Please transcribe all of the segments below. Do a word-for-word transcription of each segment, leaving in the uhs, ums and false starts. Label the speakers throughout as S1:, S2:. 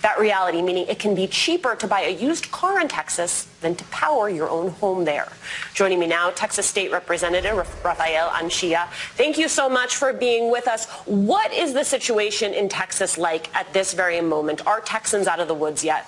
S1: That reality meaning it can be cheaper to buy a used car in Texas than to power your own home there. Joining me now, Texas State Representative Rafael Anchía. Thank you so much for being with us. What is the situation in Texas like at this very moment? Are Texans out of the woods yet?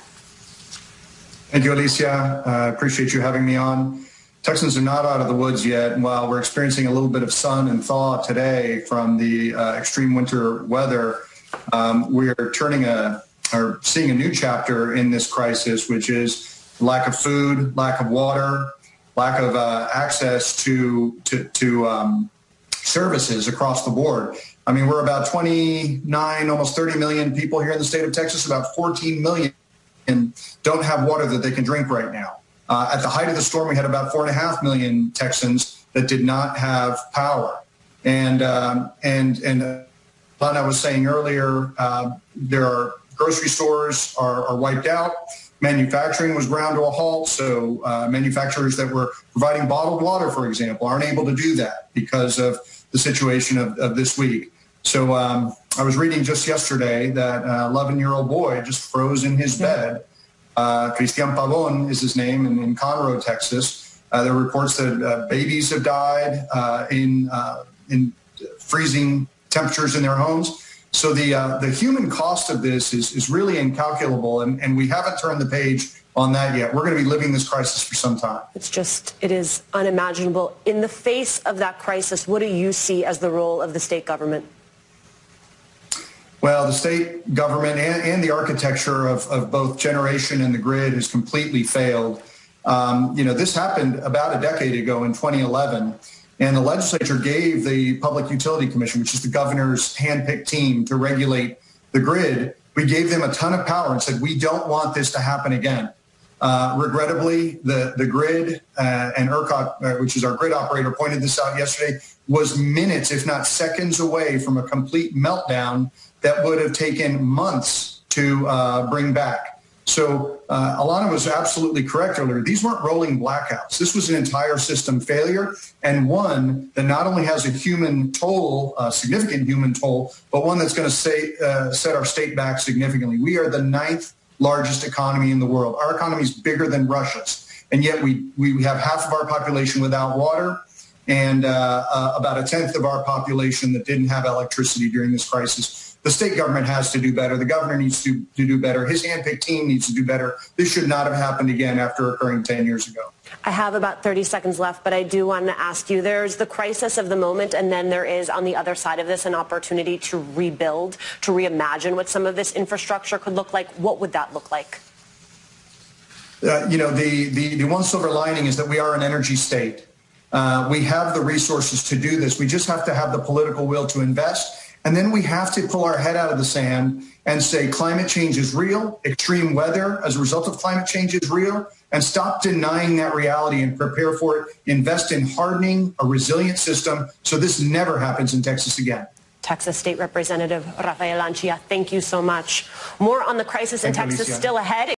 S2: Thank you, Alicia. I uh, appreciate you having me on. Texans are not out of the woods yet, and while we're experiencing a little bit of sun and thaw today from the uh, extreme winter weather, um, we're turning a or seeing a new chapter in this crisis, which is lack of food, lack of water, lack of uh, access to to, to um, services across the board. I mean, we're about twenty-nine, almost thirty million people here in the state of Texas. About fourteen million don't have water that they can drink right now. Uh, at the height of the storm, we had about four and a half million Texans that did not have power. And um, and and uh, like I was saying earlier, uh, there are grocery stores are, are wiped out. Manufacturing was ground to a halt. So uh, manufacturers that were providing bottled water, for example, aren't able to do that because of the situation of, of this week. So um, I was reading just yesterday that an eleven-year-old boy just froze in his bed. Uh, Cristian Pavon is his name, in, in Conroe, Texas. Uh, there are reports that uh, babies have died uh, in uh, in freezing temperatures in their homes. So the uh, the human cost of this is is really incalculable, and, and we haven't turned the page on that yet. We're going to be living this crisis for some time.
S1: It's just, it is unimaginable. In the face of that crisis, what do you see as the role of the state government?
S2: Well, the state government and, and the architecture of, of both generation and the grid has completely failed. Um, you know, this happened about a decade ago in twenty eleven, and the legislature gave the Public Utility Commission, which is the governor's handpicked team to regulate the grid, we gave them a ton of power and said, we don't want this to happen again. Uh, regrettably, the, the grid uh, and ERCOT, uh, which is our grid operator, pointed this out yesterday, was minutes, if not seconds away from a complete meltdown that would have taken months to uh, bring back. So uh, Alana was absolutely correct earlier. These weren't rolling blackouts. This was an entire system failure, and one that not only has a human toll, a significant human toll, but one that's going to say, uh, set our state back significantly. We are the ninth largest economy in the world. Our economy is bigger than Russia's, and yet we, we have half of our population without water, and uh, uh, about a tenth of our population that didn't have electricity during this crisis. The state government has to do better. The governor needs to, to do better. His handpicked team needs to do better. This should not have happened again after occurring ten years ago.
S1: I have about thirty seconds left, but I do want to ask you, there's the crisis of the moment, and then there is, on the other side of this, an opportunity to rebuild, to reimagine what some of this infrastructure could look like. What would that look like?
S2: Uh, you know, the, the, the one silver lining is that we are an energy state. Uh, we have the resources to do this. We just have to have the political will to invest. And then we have to pull our head out of the sand and say climate change is real, extreme weather as a result of climate change is real, and stop denying that reality and prepare for it. Invest in hardening a resilient system so this never happens in Texas again.
S1: Texas State Representative Rafael Anchía, thank you so much. More on the crisis in Texas still ahead.